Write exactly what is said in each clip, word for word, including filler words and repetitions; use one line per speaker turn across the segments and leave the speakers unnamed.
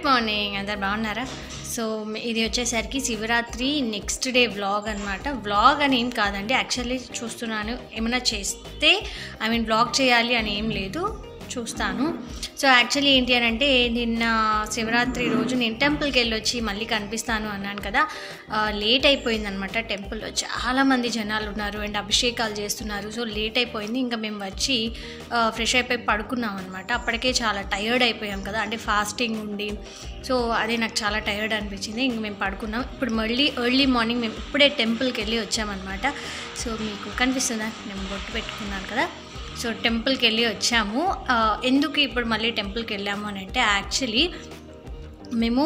Good morning, అందరు బాగున్నారా? So ఇది వచ్చేసరికి శివరాత్రి నెక్స్ట్ డే వ్లాగ్ అనమాట. వ్లాగ్ అని ఏం కాదండి, యాక్చువల్లీ చూస్తున్నాను ఏమైనా చేస్తే ఐ మీన్ వ్లాగ్ చేయాలి అని ఏం లేదు, చూస్తాను. సో యాక్చువల్లీ ఏంటి అని అంటే, నిన్న శివరాత్రి రోజు నేను టెంపుల్కి వెళ్ళి వచ్చి మళ్ళీ కనిపిస్తాను అన్నాను కదా, లేట్ అయిపోయిందనమాట. టెంపుల్లో చాలామంది జనాలు ఉన్నారు అండ్ అభిషేకాలు చేస్తున్నారు. సో లేట్ అయిపోయింది. ఇంకా మేము వచ్చి ఫ్రెష్ అయిపోయి పడుకున్నాం అనమాట. అప్పటికే చాలా టయర్డ్ అయిపోయాం కదా, అంటే ఫాస్టింగ్ ఉండి. సో అదే నాకు చాలా టయర్డ్ అనిపించింది. ఇంక మేము పడుకున్నాం. ఇప్పుడు మళ్ళీ ఎర్లీ మార్నింగ్ మేము ఇప్పుడే టెంపుల్కి వెళ్ళి వచ్చామన్నమాట. సో మీకు కనిపిస్తుందా, నేను బొట్టు పెట్టుకున్నాను కదా. సో టెంపుల్కి వెళ్ళి వచ్చాము. ఎందుకు ఇప్పుడు మళ్ళీ టెంపుల్కి వెళ్ళాము అని అంటే, యాక్చువల్లీ మేము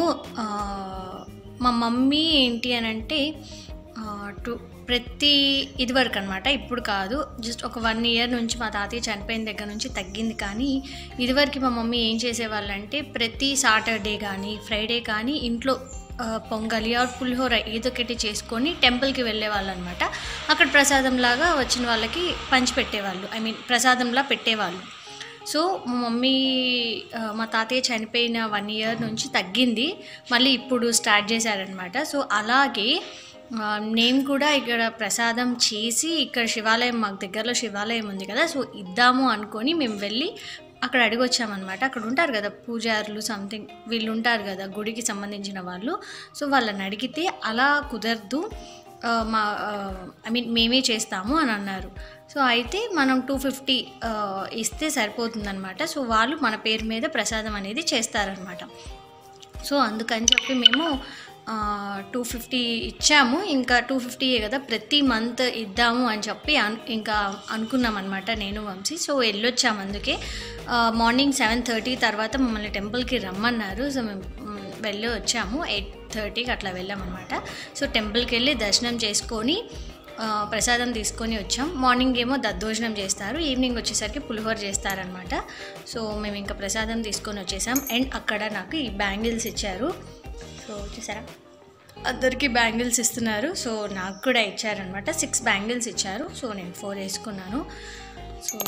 మా మమ్మీ ఏంటి అని అంటే టు ప్రతి ఇదివరకు అనమాట, ఇప్పుడు కాదు, జస్ట్ ఒక వన్ ఇయర్ నుంచి మా తాతయ్య చనిపోయిన దగ్గర నుంచి తగ్గింది. కానీ ఇదివరకు మా మమ్మీ ఏం చేసేవాళ్ళంటే, ప్రతి సాటర్డే కానీ ఫ్రైడే కానీ ఇంట్లో పొంగలి ఆర్ పులిహోర ఏదో ఒకటి చేసుకొని టెంపుల్కి వెళ్ళేవాళ్ళు అనమాట. అక్కడ ప్రసాదంలాగా వచ్చిన వాళ్ళకి పంచి పెట్టేవాళ్ళు, ఐ మీన్ ప్రసాదంలా పెట్టేవాళ్ళు. సో మా మమ్మీ మా తాతయ్య చనిపోయిన వన్ ఇయర్ నుంచి తగ్గింది, మళ్ళీ ఇప్పుడు స్టార్ట్ చేశారనమాట. సో అలాగే నేను కూడా ఇక్కడ ప్రసాదం చేసి, ఇక్కడ శివాలయం మాకు దగ్గరలో శివాలయం ఉంది కదా, సో ఇద్దాము అనుకొని మేము వెళ్ళి అక్కడ అడిగి వచ్చామన్నమాట. అక్కడ ఉంటారు కదా పూజారులు, సంథింగ్ వీళ్ళు ఉంటారు కదా గుడికి సంబంధించిన వాళ్ళు. సో వాళ్ళని అడిగితే అలా కుదరదు, మా ఐ మీన్ మేమే చేస్తాము అని అన్నారు. సో అయితే మనం టూ ఫిఫ్టీ ఇస్తే సరిపోతుందన్నమాట. సో వాళ్ళు మన పేరు మీద ప్రసాదం అనేది చేస్తారనమాట. సో అందుకని చెప్పి మేము టూ ఫిఫ్టీ ఇచ్చాము. ఇంకా టూ ఫిఫ్టీయే కదా, ప్రతి మంత్ ఇద్దాము అని చెప్పి అను ఇంకా అనుకున్నాం అనమాట నేను వంశీ. సో వెళ్ళొచ్చాము. అందుకే మార్నింగ్ సెవెన్ థర్టీ తర్వాత మమ్మల్ని టెంపుల్కి రమ్మన్నారు. సో మేము వెళ్ళి వచ్చాము, ఎయిట్ థర్టీకి అట్లా వెళ్ళామన్నమాట. సో టెంపుల్కి వెళ్ళి దర్శనం చేసుకొని ప్రసాదం తీసుకొని వచ్చాం. మార్నింగ్ ఏమో దద్దోజనం చేస్తారు, ఈవినింగ్ వచ్చేసరికి పులిహోర చేస్తారనమాట. సో మేము ఇంకా ప్రసాదం తీసుకొని వచ్చేసాం. అండ్ అక్కడ నాకు ఈ బ్యాంగిల్స్ ఇచ్చారు. సో చూసారా, అందరికీ బ్యాంగిల్స్ ఇస్తున్నారు. సో నాకు కూడా ఇచ్చారనమాట, సిక్స్ బ్యాంగిల్స్ ఇచ్చారు. సో నేను ఫోర్ వేసుకున్నాను. సో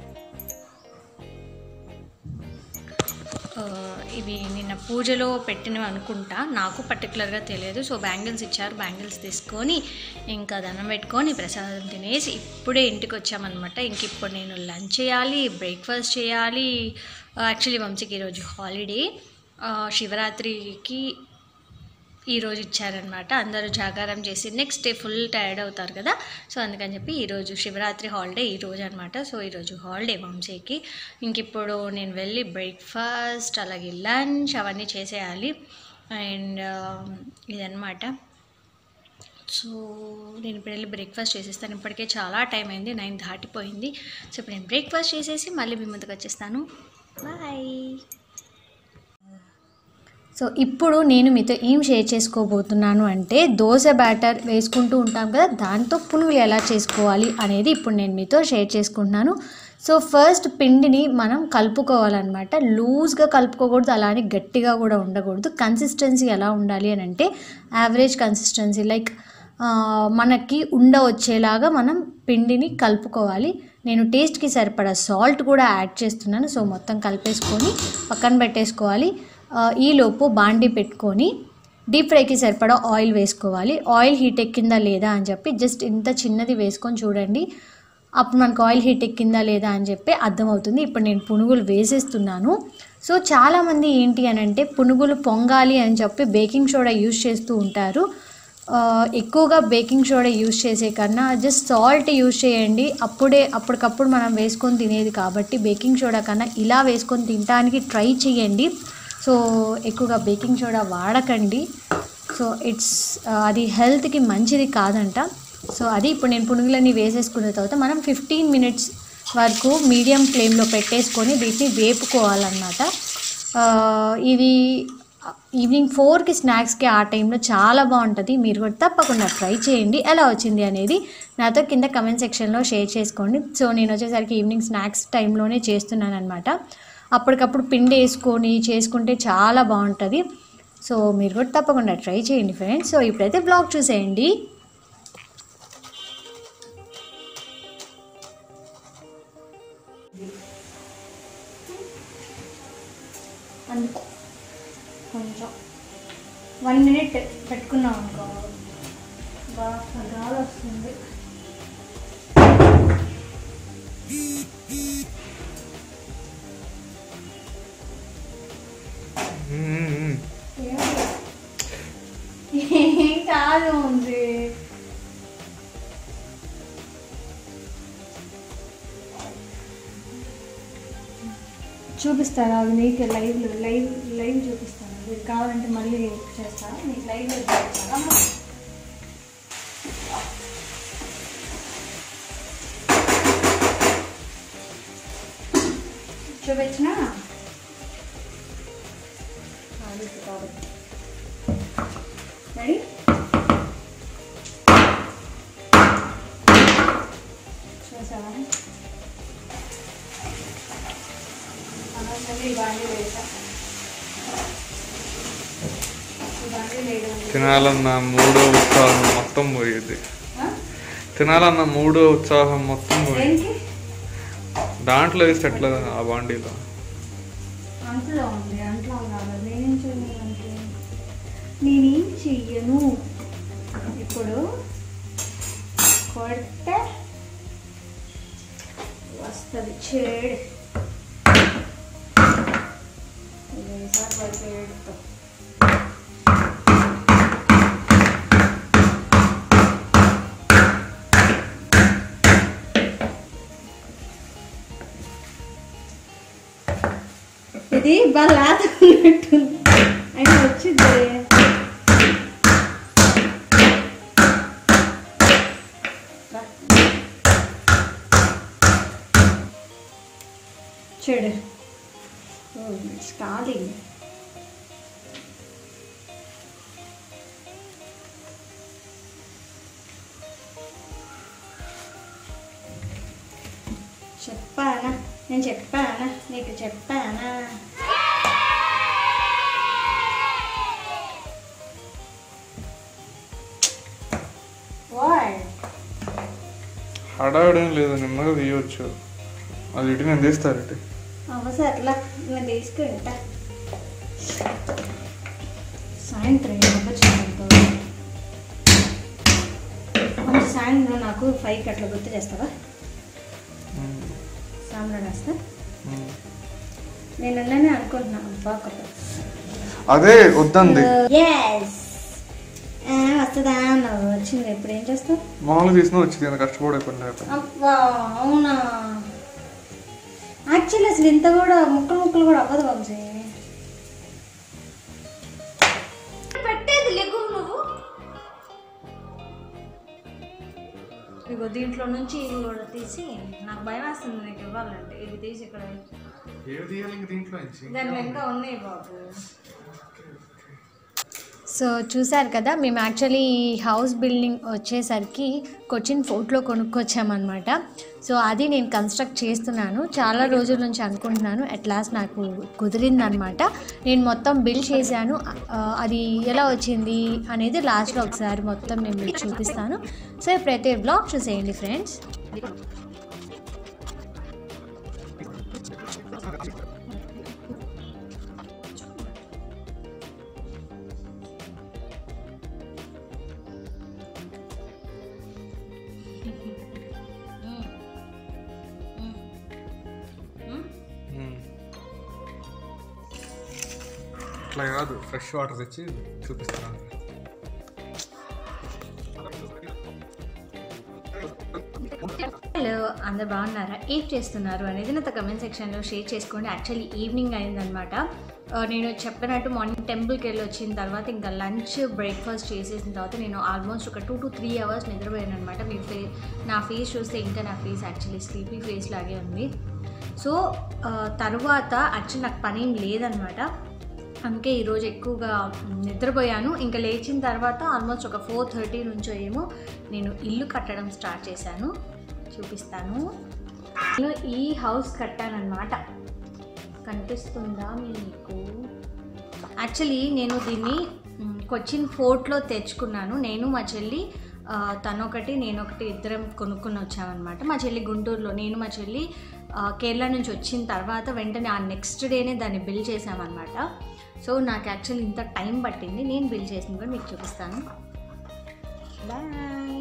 ఇవి నిన్న పూజలో పెట్టినవి అనుకుంటా, నాకు పర్టికులర్గా తెలియదు. సో బ్యాంగిల్స్ ఇచ్చారు, బ్యాంగిల్స్ తీసుకొని ఇంకా దండం పెట్టుకొని ప్రసాదం తినేసి ఇప్పుడే ఇంటికి వచ్చామన్నమాట. ఇంక ఇప్పుడు నేను లంచ్ చేయాలి, బ్రేక్ఫాస్ట్ చేయాలి. యాక్చువల్లీ వంశీకి ఈరోజు హాలిడే, శివరాత్రికి ఈరోజు ఇచ్చారనమాట. అందరూ జాగారం చేసి నెక్స్ట్ డే ఫుల్ టైర్డ్ అవుతారు కదా, సో అందుకని చెప్పి ఈరోజు శివరాత్రి హాలిడే ఈరోజు అనమాట. సో ఈరోజు హాలిడే వంశీకి. ఇంక ఇప్పుడు నేను వెళ్ళి బ్రేక్ఫాస్ట్ అలాగే లంచ్ అవన్నీ చేసేయాలి. అండ్ ఇదన్నమాట. సో నేను ఇప్పుడు వెళ్ళి బ్రేక్ఫాస్ట్ చేసేస్తాను. ఇప్పటికే చాలా టైం అయింది, నైన్ దాటిపోయింది. సో ఇప్పుడు నేను బ్రేక్ఫాస్ట్ చేసేసి మళ్ళీ మీ ముందుకు వచ్చేస్తాను. బాయ్. సో ఇప్పుడు నేను మీతో ఏం షేర్ చేసుకోబోతున్నాను అంటే, దోశ బ్యాటర్ వేసుకుంటూ ఉంటాం కదా, దాంతో పునుగులు ఎలా చేసుకోవాలి అనేది ఇప్పుడు నేను మీతో షేర్ చేసుకుంటున్నాను. సో ఫస్ట్ పిండిని మనం కలుపుకోవాలన్నమాట. లూజ్గా కలుపుకోకూడదు, అలానే గట్టిగా కూడా ఉండకూడదు. కన్సిస్టెన్సీ ఎలా ఉండాలి అని అంటే, యావరేజ్ కన్సిస్టెన్సీ, లైక్ మనకి ఉండ వచ్చేలాగా మనం పిండిని కలుపుకోవాలి. నేను టేస్ట్కి సరిపడా సాల్ట్ కూడా యాడ్ చేస్తున్నాను. సో మొత్తం కలిపేసుకొని పక్కన పెట్టేసుకోవాలి. ఈలోపు బాండీ పెట్టుకొని డీప్ ఫ్రైకి సరిపడా ఆయిల్ వేసుకోవాలి. ఆయిల్ హీట్ ఎక్కిందా లేదా అని చెప్పి జస్ట్ ఇంత చిన్నది వేసుకొని చూడండి, అప్పుడు మనకు ఆయిల్ హీట్ ఎక్కిందా లేదా అని చెప్పి అర్థమవుతుంది. ఇప్పుడు నేను పునుగులు వేసేస్తున్నాను. సో చాలామంది ఏంటి అని అంటే, పునుగులు పొంగాలి అని చెప్పి బేకింగ్ సోడా యూజ్ చేస్తూ ఉంటారు. ఎక్కువగా బేకింగ్ సోడా యూజ్ చేసే కన్నా జస్ట్ సాల్ట్ యూజ్ చేయండి. అప్పుడే అప్పటికప్పుడు మనం వేసుకొని తినేది కాబట్టి బేకింగ్ సోడా కన్నా ఇలా వేసుకొని తినడానికి ట్రై చేయండి. సో ఎక్కువగా బేకింగ్ సోడా వాడకండి. సో ఇట్స్ అది హెల్త్కి మంచిది కాదంట. సో అది ఇప్పుడు నేను పునుగులన్నీ వేసేసుకున్న తర్వాత మనం ఫిఫ్టీన్ మినిట్స్ వరకు మీడియం ఫ్లేమ్లో పెట్టేసుకొని వీటిని వేపుకోవాలన్నమాట. ఇది ఈవినింగ్ ఫోర్కి స్నాక్స్కి ఆ టైంలో చాలా బాగుంటుంది. మీరు కూడా తప్పకుండా ట్రై చేయండి. ఎలా వచ్చింది అనేది నాతో కింద కమెంట్ సెక్షన్లో షేర్ చేసుకోండి. సో నేను వచ్చేసరికి ఈవినింగ్ స్నాక్స్ టైంలోనే చేస్తున్నాను అనమాట. అప్పటికప్పుడు పిండి వేసుకొని చేసుకుంటే చాలా బాగుంటుంది. సో మీరు కూడా తప్పకుండా ట్రై చేయండి ఫ్రెండ్స్. సో ఇప్పుడైతే బ్లాగ్ చూసేయండి. కొంచెం వన్ మినిట్ పెట్టుకున్నాం అనుకో బాగా గాలి వస్తుంది. ఏం కాదు ఉంది చూపిస్తారా అది మీకు లైవ్ లైవ్ లైవ్ చూపిస్తాను. మీరు కావాలంటే మళ్ళీ చేస్తాను, మీకు లైవ్ చూపిస్తాను. చూపించినా రెడీ. చూసావా
తినాలన్న మూడో ఉత్సాహం మొత్తం పోయేది. తినాలన్న మూడో ఉత్సాహం మొత్తం పోయేది. దాంట్లో వేస్తే ఎట్లా ఆ బాండీలో
అంట్లో ఉంది. అంట్లో కాదు నేనేం చేయను, నేనేం చెయ్యను. ఇప్పుడు కొడితే వస్తుంది చేడు. ఈసారి పడితే ఏడుతో ఇది బాగా లాతున్నట్టుంది అయినా వచ్చింది. చూడు స్టార్టింగ్ చెప్పానా, నేను చెప్పానా, నీకు చెప్పానా.
హడావిడేం లేదు, నిమ్మగా తీయవచ్చు. అది ఇటు నేను తీస్తారు ఇటు
అవసరం అట్లా నేను తీసుకుంటా. సాయంత్రం కొంచెం సాయంత్రం నాకు ఫైవ్కి అట్లా గుర్తు చేస్తావా? సాంబ్రాణి వేస్తా. నేను అలానే అనుకుంటున్నాను. బాగా
అదే వద్దండి
వస్తుందా అన్నావు, వచ్చింది. ఇప్పుడు ఏం చేస్తావు?
మామూలుగా తీసినా వచ్చింది, కష్టపడే.
అవునా? యాక్చువల్లీ అసలు ఇంత కూడా ముక్కలు ముక్కలు కూడా అవ్వదు వంశీ. పెట్టేది లెగ్గు నువ్వు. ఇగో దీంట్లో నుంచి ఇది కూడా తీసి నాకు భయం వేస్తుంది నీకు ఇవ్వాలంటే. ఇది తీసి ఇక్కడ దాంట్లో ఇంకా ఉన్నాయి బాబు. సో చూసారు కదా, మేము యాక్చువల్లీ ఈ హౌస్ బిల్డింగ్ వచ్చేసరికి కొచ్చిన్ ఫోర్ట్లో కొనుక్కొచ్చామన్నమాట. సో అది నేను కన్స్ట్రక్ట్ చేస్తున్నాను, చాలా రోజుల నుంచి అనుకుంటున్నాను. అట్ లాస్ట్ నాకు కుదిరిందనమాట. నేను మొత్తం బిల్డ్ చేశాను. అది ఎలా వచ్చింది అనేది లాస్ట్లో ఒకసారి మొత్తం నేను మీకు చూపిస్తాను. సో ఇప్పుడైతే బ్లాగ్ చూసేయండి ఫ్రెండ్స్.
అట్లా కాదు, ఫ్రెష్ వాటర్ తెచ్చి చూపిస్తాను.
హలో, అందరు బాగున్నారా? ఏం చేస్తున్నారు అనేది నాతో కమెంట్ సెక్షన్లో షేర్ చేసుకోండి. యాక్చువల్లీ ఈవినింగ్ అయిందనమాట. నేను చెప్పినట్టు మార్నింగ్ టెంపుల్కి వెళ్ళి వచ్చిన తర్వాత ఇంకా లంచ్ బ్రేక్ఫాస్ట్ చేసేసిన తర్వాత నేను ఆల్మోస్ట్ ఒక టూ టు త్రీ అవర్స్ నిద్రపోయాను అనమాట. మీ ఫే నా ఫేస్ చూస్తే ఇంకా నా ఫేస్ యాక్చువల్లీ స్లీపీ ఫేస్ లాగే ఉంది. సో తర్వాత యాక్చువల్లీ నాకు పని ఏం లేదనమాట, అందుకే ఈరోజు ఎక్కువగా నిద్రపోయాను. ఇంకా లేచిన తర్వాత ఆల్మోస్ట్ ఒక ఫోర్ థర్టీ నుంచో ఏమో నేను ఇల్లు కట్టడం స్టార్ట్ చేశాను. చూపిస్తాను. నేను ఈ హౌస్ కట్టానన్నమాట, కనిపిస్తుందా మీకు? యాక్చువల్లీ నేను దీన్ని కొచ్చిన్ ఫోర్ట్లో తెచ్చుకున్నాను. నేను మా చెల్లి తనొకటి నేనొకటి ఇద్దరం కొనుక్కొని వచ్చామన్నమాట. మా చెల్లి గుంటూరులో, నేను మా చెల్లి కేరళ నుంచి వచ్చిన తర్వాత వెంటనే ఆ నెక్స్ట్ డేనే దాన్ని బిల్డ్ చేసామన్నమాట. సో నాకు యాక్చువల్లీ ఇంత టైం పట్టింది. నేను బిల్ చేసింది కూడా మీకు చూపిస్తాను. బాయ్.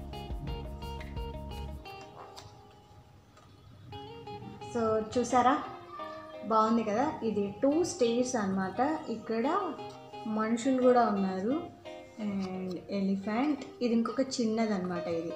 సో చూసారా, బాగుంది కదా. ఇది టూ స్టేర్స్ అన్నమాట. ఇక్కడ మనుషులు కూడా ఉన్నారు అండ్ ఎలిఫెంట్. ఇది ఇంకొక చిన్నది అనమాట. ఇది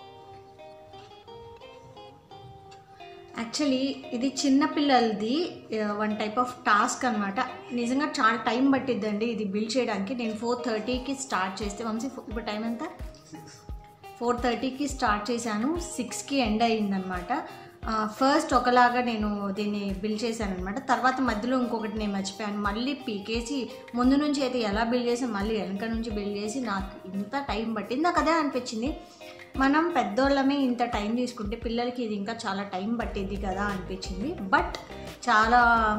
యాక్చువల్లీ ఇది చిన్నపిల్లలది వన్ టైప్ ఆఫ్ టాస్క్ అనమాట. నిజంగా చాలా టైం పట్టిద్దండి ఇది బిల్డ్ చేయడానికి. నేను ఫోర్ థర్టీకి స్టార్ట్ చేస్తే వంశీ ఇప్పుడు టైం ఎంత? ఫోర్ థర్టీకి స్టార్ట్ చేశాను, సిక్స్కి ఎండ్ అయ్యిందనమాట. ఫస్ట్ ఒకలాగా నేను దీన్ని బిల్డ్ చేశాను అనమాట. తర్వాత మధ్యలో ఇంకొకటి నేను మర్చిపోయాను, మళ్ళీ పీకేసి ముందు నుంచి అయితే ఎలా బిల్డ్ చేసి మళ్ళీ వెనక నుంచి బిల్డ్ చేసి నాకు ఇంత టైం పట్టింది. నాకు అదే అనిపించింది, మనం పెద్దోళ్ళమే ఇంత టైం తీసుకుంటే పిల్లలకి ఇది ఇంకా చాలా టైం పట్టింది కదా అనిపించింది. బట్ చాలా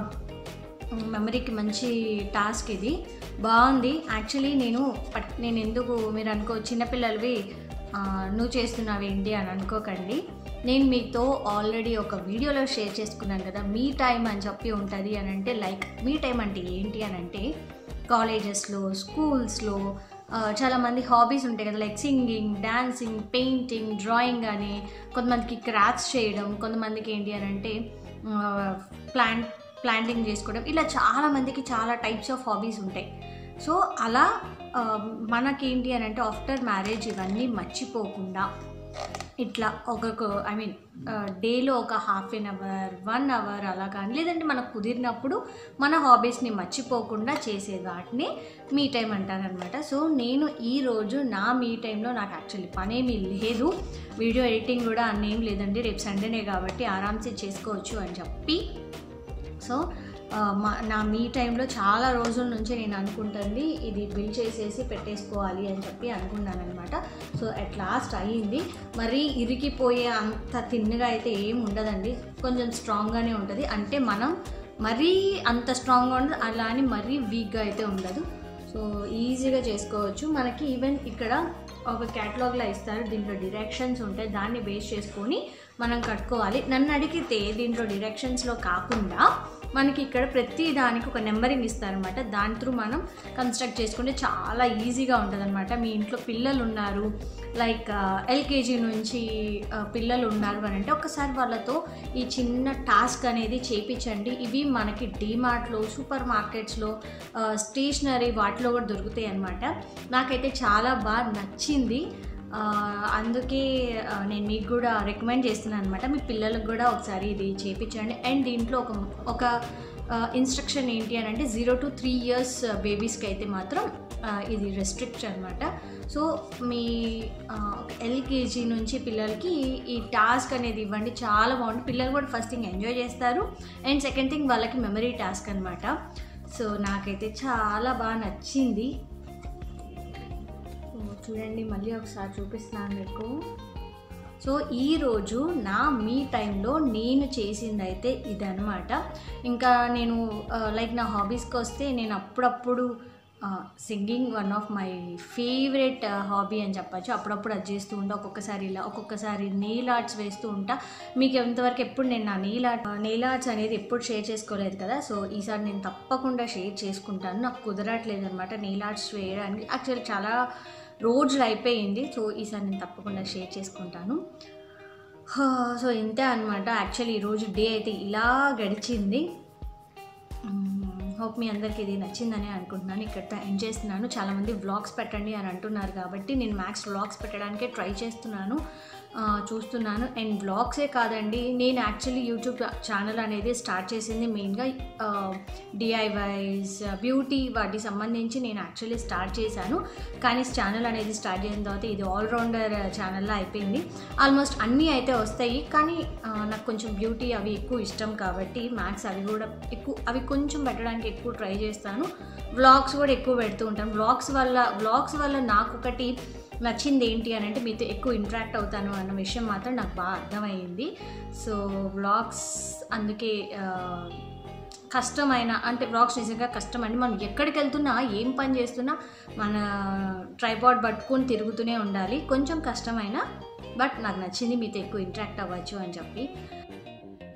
మెమరీకి మంచి టాస్క్ ఇది, బాగుంది. యాక్చువల్లీ నేను పట్ నేను ఎందుకు మీరు అనుకో చిన్నపిల్లలవి నువ్వు చేస్తున్నావు ఏంటి అని అనుకోకండి. నేను మీతో ఆల్రెడీ ఒక వీడియోలో షేర్ చేసుకున్నాను కదా, మీ టైం అని చెప్పి ఉంటుంది అని అంటే. లైక్ మీ టైం అంటే ఏంటి అని అంటే, కాలేజెస్లో స్కూల్స్లో చాలామంది హాబీస్ ఉంటాయి కదా, like singing, dancing, painting, drawing అని, కొంతమందికి క్రాఫ్ట్స్ చేయడం, కొంతమందికి ఏంటి అని అంటే ప్లాంట్ ప్లాంటింగ్ చేసుకోవడం, ఇలా చాలామందికి చాలా టైప్స్ ఆఫ్ హాబీస్ ఉంటాయి. సో అలా మనకేంటి అని అంటే ఆఫ్టర్ మ్యారేజ్ ఇవన్నీ మర్చిపోకుండా ఇట్లా ఒక్కొక్క ఐ మీన్ డేలో ఒక half an hour one hour అలా కానీ, లేదంటే మనకు కుదిరినప్పుడు మన హాబీస్ని మర్చిపోకుండా చేసే వాటిని మీ టైం అంటారనమాట. సో నేను ఈరోజు నా మీ టైంలో నాకు యాక్చువల్లీ పనేమీ లేదు, వీడియో ఎడిటింగ్ కూడా అన్నేం లేదండి, రేపు సండేనే కాబట్టి ఆరామ్సే చేసుకోవచ్చు అని చెప్పి. సో మా నా మీ టైంలో చాలా రోజుల నుంచి నేను అనుకుంటుంది ఇది బిల్డ్ చేసేసి పెట్టేసుకోవాలి అని చెప్పి అనుకున్నాను అనమాట. సో అట్ లాస్ట్ అయ్యింది. మరీ ఇరికిపోయే అంత తిన్నగా అయితే ఏం ఉండదండి, కొంచెం స్ట్రాంగ్గానే ఉంటుంది. అంటే మనం మరీ అంత స్ట్రాంగ్గా ఉండదు, అలా అని మరీ వీక్గా అయితే ఉండదు. సో ఈజీగా చేసుకోవచ్చు. మనకి ఈవెన్ ఇక్కడ ఒక క్యాటలాగ్లో ఇస్తారు, దీంట్లో డిరెక్షన్స్ ఉంటాయి, దాన్ని బేస్ చేసుకొని మనం కట్టుకోవాలి. నన్ను అడిగితే దీంట్లో డిరెక్షన్స్లో కాకుండా మనకి ఇక్కడ ప్రతి దానికి ఒక నెంబరింగ్ ఇస్తారనమాట. దాని త్రూ మనం కన్స్ట్రక్ట్ చేసుకుంటే చాలా ఈజీగా ఉంటుంది అనమాట. మీ ఇంట్లో పిల్లలు ఉన్నారు, లైక్ ఎల్కేజీ నుంచి పిల్లలు ఉన్నారు అని అంటే ఒకసారి వాళ్ళతో ఈ చిన్న టాస్క్ అనేది చేయించండి. ఇవి మనకి డీమార్ట్లో, సూపర్ మార్కెట్స్లో, స్టేషనరీ వాటిలో కూడా దొరుకుతాయి అన్నమాట. నాకైతే చాలా బాగా నచ్చింది, అందుకే నేను మీకు కూడా రికమెండ్ చేస్తున్నాను అనమాట. మీ పిల్లలకు కూడా ఒకసారి ఇది చేయించండి. అండ్ దీంట్లో ఒక ఒక ఇన్స్ట్రక్షన్ ఏంటి అని అంటే, జీరో టు త్రీ ఇయర్స్ బేబీస్కి అయితే మాత్రం ఇది రెస్ట్రిక్ట్ అనమాట. సో మీ ఎల్కేజీ నుంచి పిల్లలకి ఈ టాస్క్ అనేది ఇవ్వండి, చాలా బాగుంటుంది. పిల్లలు కూడా ఫస్ట్ థింగ్ ఎంజాయ్ చేస్తారు, అండ్ సెకండ్ థింగ్ వాళ్ళకి మెమరీ టాస్క్ అనమాట. సో నాకైతే చాలా బాగా నచ్చింది. చూడండి, మళ్ళీ ఒకసారి చూపిస్తున్నాను మీకు. సో ఈరోజు నా మీ టైంలో నేను చేసింది అయితే ఇదనమాట. ఇంకా నేను లైక్ నా హాబీస్కి వస్తే, నేను అప్పుడప్పుడు singing one of my favourite hobby అని చెప్పచ్చు. అప్పుడప్పుడు అది చేస్తూ ఉంటా, ఒక్కొక్కసారి ఇలా, ఒక్కొక్కసారి నెయిల్ ఆర్ట్స్ వేస్తూ ఉంటా. మీకు ఎంతవరకు ఎప్పుడు నేను నా నెయిల్ ఆర్ట్ నెయిల్ ఆర్ట్స్ అనేది ఎప్పుడు షేర్ చేసుకోలేదు కదా. సో ఈసారి నేను తప్పకుండా షేర్ చేసుకుంటాను. నాకు కుదరట్లేదు అనమాట నెయిల్ ఆర్ట్స్ వేయడానికి, యాక్చువల్లీ చాలా రోజులు అయిపోయింది. సో ఈసారి నేను తప్పకుండా షేర్ చేసుకుంటాను. సో ఇంతే అనమాట. యాక్చువల్లీ ఈరోజు డే అయితే ఇలా గడిచింది. హోప్ మీ అందరికీ ఇది నచ్చిందని అనుకుంటున్నాను. ఇక్కడ ఎండ్ చేస్తున్నాను. చాలామంది వ్లాగ్స్ పెట్టండి అని అంటున్నారు కాబట్టి నేను మ్యాక్స్ వ్లాగ్స్ పెట్టడానికే ట్రై చేస్తున్నాను, చూస్తున్నాను. అండ్ వ్లాగ్సే కాదండి, నేను యాక్చువల్లీ యూట్యూబ్ ఛానల్ అనేది స్టార్ట్ చేసింది మెయిన్గా డిఐవైస్, బ్యూటీ వాటికి సంబంధించి నేను యాక్చువల్లీ స్టార్ట్ చేశాను. కానీ ఛానల్ అనేది స్టార్ట్ చేసిన తర్వాత ఇది ఆల్రౌండర్ ఛానల్లో అయిపోయింది. ఆల్మోస్ట్ అన్నీ అయితే వస్తాయి, కానీ నాకు కొంచెం బ్యూటీ అవి ఎక్కువ ఇష్టం కాబట్టి మ్యాక్స్ అవి కూడా ఎక్కువ అవి కొంచెం పెట్టడానికి ఎక్కువ ట్రై చేస్తాను. వ్లాగ్స్ కూడా ఎక్కువ పెడుతూ ఉంటాను. వ్లాగ్స్ వల్ల వ్లాగ్స్ వల్ల నాకు ఒకటి నచ్చింది ఏంటి అని అంటే, మీతో ఎక్కువ ఇంటరాక్ట్ అవుతాను అన్న విషయం మాత్రం నాకు బాగా అర్థమైంది. సో వ్లాగ్స్ అందుకే కష్టమైన అంటే వ్లాగ్స్ నిజంగా కష్టం అండి. మనం ఎక్కడికి వెళ్తున్నా, ఏం పని చేస్తున్నా మన ట్రైపాడ్ పట్టుకొని తిరుగుతూనే ఉండాలి. కొంచెం కష్టమైన, బట్ నాకు నచ్చింది మీతో ఎక్కువ ఇంటరాక్ట్ అవ్వచ్చు అని చెప్పి.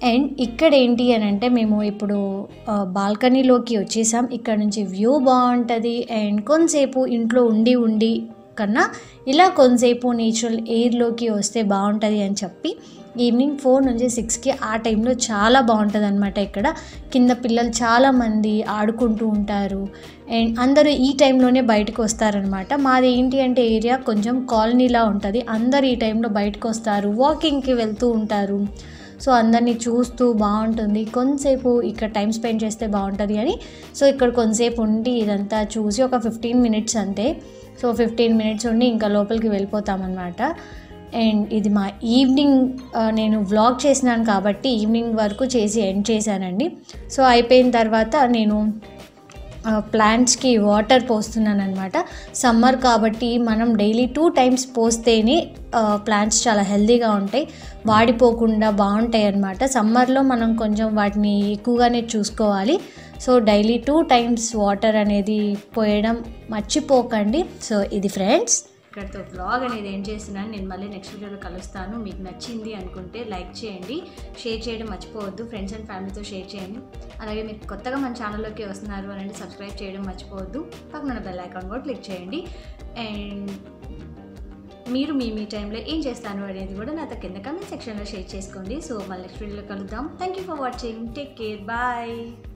అండ్ ఇక్కడ ఏంటి అని అంటే మేము ఇప్పుడు బాల్కనీలోకి వచ్చేసాం. ఇక్కడ నుంచి వ్యూ బాగుంటుంది. అండ్ కొంతసేపు ఇంట్లో ఉండి ఉండి కన్నా ఇలా కొంతసేపు నేచురల్ ఎయిర్లోకి వస్తే బాగుంటుంది అని చెప్పి ఈవినింగ్ ఫోర్ నుంచి సిక్స్కి ఆ టైంలో చాలా బాగుంటుంది అనమాట. ఇక్కడ కింద పిల్లలు చాలామంది ఆడుకుంటూ ఉంటారు అండ్ అందరూ ఈ టైంలోనే బయటకు వస్తారనమాట. మాది ఏంటి అంటే ఏరియా కొంచెం కాలనీలా ఉంటుంది. అందరు ఈ టైంలో బయటకు వస్తారు, వాకింగ్కి వెళ్తూ ఉంటారు. సో అందరినీ చూస్తూ బాగుంటుంది. కొంతసేపు ఇక్కడ టైం స్పెండ్ చేస్తే బాగుంటుంది అని సో ఇక్కడ కొంతసేపు ఉండి ఇదంతా చూసి ఒక ఫిఫ్టీన్ మినిట్స్ అంతే. సో ఫిఫ్టీన్ మినిట్స్ ఉండి ఇంకా లోపలికి వెళ్ళిపోతామన్నమాట. అండ్ ఇది మా ఈవినింగ్ నేను వ్లాగ్ చేసినాను కాబట్టి ఈవినింగ్ వరకు చేసి ఎండ్ చేశానండి. సో అయిపోయిన తర్వాత నేను ప్లాంట్స్కి వాటర్ పోస్తున్నాను అనమాట. సమ్మర్ కాబట్టి మనం డైలీ టూ టైమ్స్ పోస్తేనే ప్లాంట్స్ చాలా హెల్తీగా ఉంటాయి, వాడిపోకుండా బాగుంటాయి అన్నమాట. సమ్మర్లో మనం కొంచెం వాటిని ఎక్కువగానే చూసుకోవాలి. So daily two times water అనేది పోయడం మర్చిపోకండి. సో ఇది ఫ్రెండ్స్, ఇక్కడితో వ్లాగ్ అనేది ఏం చేస్తున్నాను. నేను మళ్ళీ నెక్స్ట్ వీడియోలో కలుస్తాను. మీకు నచ్చింది అనుకుంటే లైక్ చేయండి, షేర్ చేయడం మర్చిపోవద్దు, ఫ్రెండ్స్ అండ్ ఫ్యామిలీతో షేర్ చేయండి. అలాగే మీరు కొత్తగా మన ఛానల్లోకి వస్తున్నారు అని అంటే సబ్స్క్రైబ్ చేయడం మర్చిపోవద్దు, పక్కన బెల్ ఐకాన్ కూడా క్లిక్ చేయండి. అండ్ మీరు మీ మీ టైంలో ఏం చేస్తాను అనేది కూడా నాతో కింద కామెంట్ సెక్షన్లో షేర్ చేసుకోండి. సో మళ్ళీ నెక్స్ట్ వీడియోలో కలుద్దాం. Thank you for watching, take care, bye.